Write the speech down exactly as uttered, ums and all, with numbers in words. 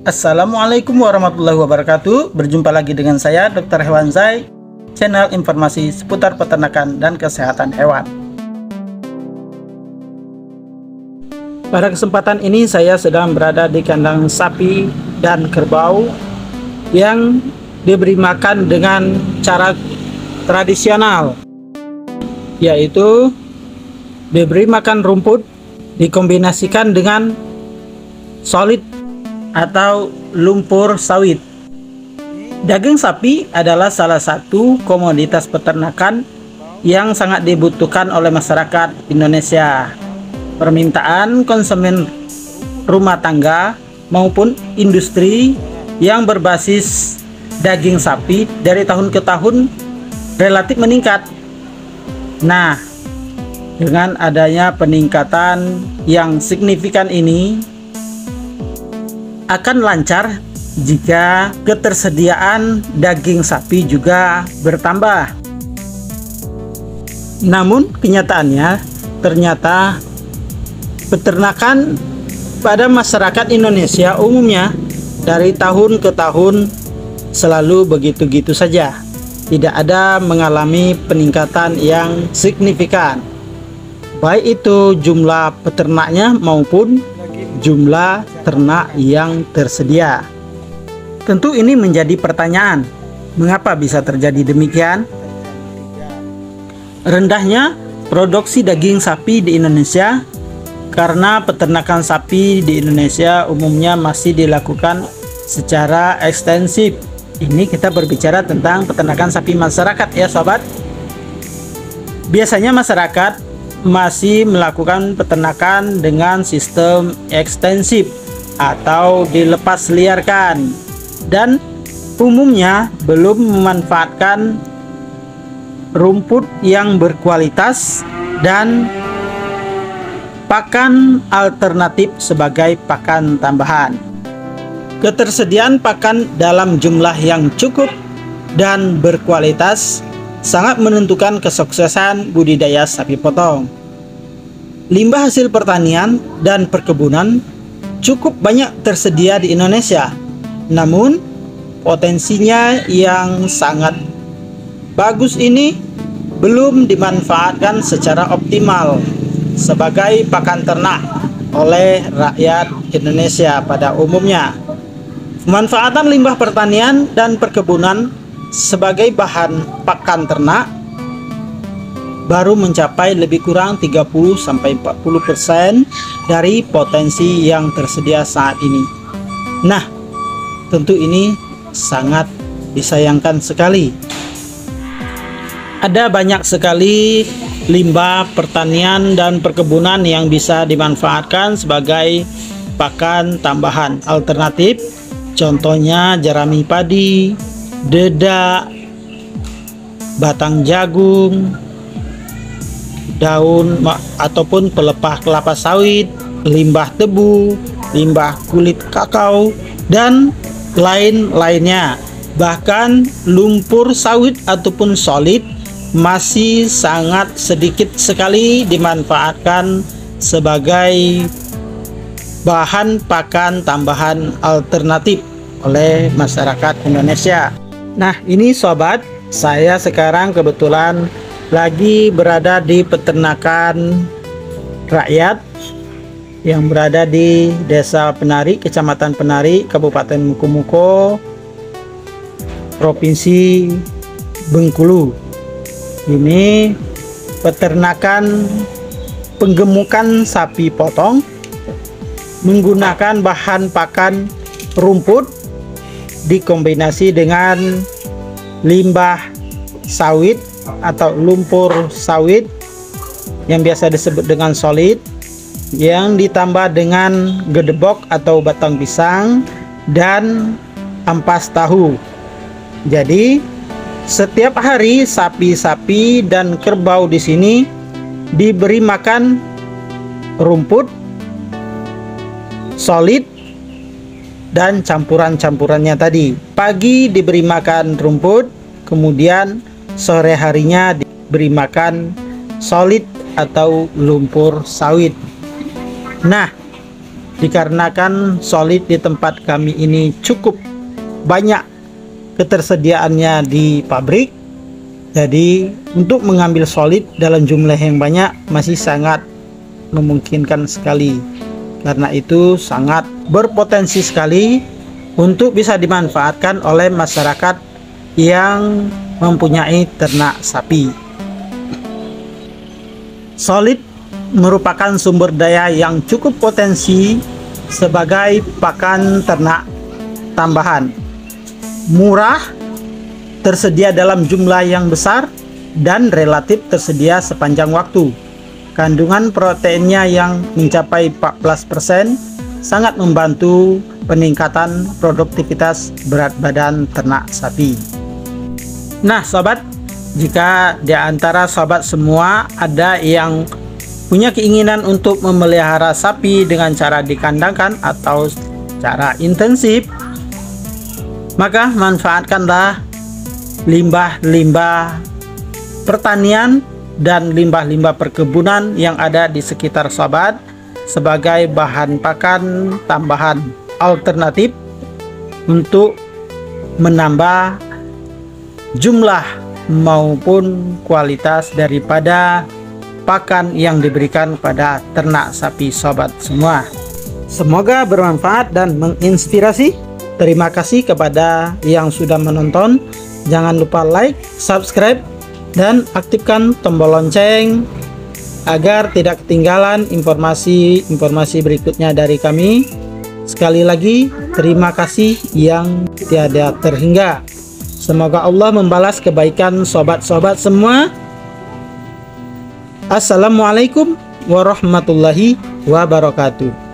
Assalamualaikum warahmatullahi wabarakatuh. Berjumpa lagi dengan saya Dokter Hewan Zai, channel informasi seputar peternakan dan kesehatan hewan. Pada kesempatan ini saya sedang berada di kandang sapi dan kerbau yang diberi makan dengan cara tradisional, yaitu diberi makan rumput dikombinasikan dengan solid atau lumpur sawit. Daging sapi adalah salah satu komoditas peternakan yang sangat dibutuhkan oleh masyarakat Indonesia. Permintaan konsumen rumah tangga maupun industri yang berbasis daging sapi dari tahun ke tahun relatif meningkat. Nah, dengan adanya peningkatan yang signifikan ini, akan lancar jika ketersediaan daging sapi juga bertambah. Namun kenyataannya ternyata peternakan pada masyarakat Indonesia umumnya dari tahun ke tahun selalu begitu-gitu saja, tidak ada mengalami peningkatan yang signifikan, baik itu jumlah peternaknya maupun jumlah ternak yang tersedia. Tentu ini menjadi pertanyaan, mengapa bisa terjadi demikian? Rendahnya produksi daging sapi di Indonesia karena peternakan sapi di Indonesia umumnya masih dilakukan secara ekstensif. Ini kita berbicara tentang peternakan sapi masyarakat ya sobat. Biasanya masyarakat masih melakukan peternakan dengan sistem ekstensif atau dilepas liarkan, dan umumnya belum memanfaatkan rumput yang berkualitas dan pakan alternatif sebagai pakan tambahan. Ketersediaan pakan dalam jumlah yang cukup dan berkualitas sangat menentukan kesuksesan budidaya sapi potong. Limbah hasil pertanian dan perkebunan cukup banyak tersedia di Indonesia, namun potensinya yang sangat bagus ini belum dimanfaatkan secara optimal sebagai pakan ternak oleh rakyat Indonesia pada umumnya. Pemanfaatan limbah pertanian dan perkebunan sebagai bahan pakan ternak baru mencapai lebih kurang tiga puluh sampai empat puluh persen dari potensi yang tersedia saat ini. Nah, tentu ini sangat disayangkan sekali. Ada banyak sekali limbah pertanian dan perkebunan yang bisa dimanfaatkan sebagai pakan tambahan alternatif. Contohnya jerami padi, dedak, batang jagung, daun ataupun pelepah kelapa sawit, limbah tebu, limbah kulit kakao, dan lain-lainnya. Bahkan lumpur sawit ataupun solid masih sangat sedikit sekali dimanfaatkan sebagai bahan pakan tambahan alternatif oleh masyarakat Indonesia. Nah, ini sobat, saya sekarang kebetulan lagi berada di peternakan rakyat yang berada di Desa Penari, Kecamatan Penari, Kabupaten Mukumuko, Provinsi Bengkulu. Ini peternakan penggemukan sapi potong menggunakan bahan pakan rumput dikombinasi dengan limbah sawit atau lumpur sawit yang biasa disebut dengan solid, yang ditambah dengan gedebok atau batang pisang dan ampas tahu. Jadi setiap hari sapi-sapi dan kerbau di sini diberi makan rumput solid dan campuran-campurannya tadi. Pagi diberi makan rumput, kemudian sore harinya diberi makan solid atau lumpur sawit. Nah, dikarenakan solid di tempat kami ini cukup banyak ketersediaannya di pabrik. Jadi untuk mengambil solid dalam jumlah yang banyak masih sangat memungkinkan sekali. Karena itu sangat berpotensi sekali untuk bisa dimanfaatkan oleh masyarakat yang mempunyai ternak sapi. Solid merupakan sumber daya yang cukup potensi sebagai pakan ternak tambahan, murah, tersedia dalam jumlah yang besar, dan relatif tersedia sepanjang waktu. Kandungan proteinnya yang mencapai empat belas persen sangat membantu peningkatan produktivitas berat badan ternak sapi. Nah sobat, jika di antara sobat semua ada yang punya keinginan untuk memelihara sapi dengan cara dikandangkan atau cara intensif, maka manfaatkanlah limbah-limbah pertanian dan limbah-limbah perkebunan yang ada di sekitar sobat sebagai bahan pakan tambahan alternatif untuk menambah jumlah maupun kualitas daripada pakan yang diberikan pada ternak sapi sobat semua. Semoga bermanfaat dan menginspirasi. Terima kasih kepada yang sudah menonton. Jangan lupa like, subscribe, dan aktifkan tombol lonceng agar tidak ketinggalan informasi-informasi berikutnya dari kami. Sekali lagi, terima kasih yang tiada terhingga. Semoga Allah membalas kebaikan sobat-sobat semua. Assalamualaikum warahmatullahi wabarakatuh.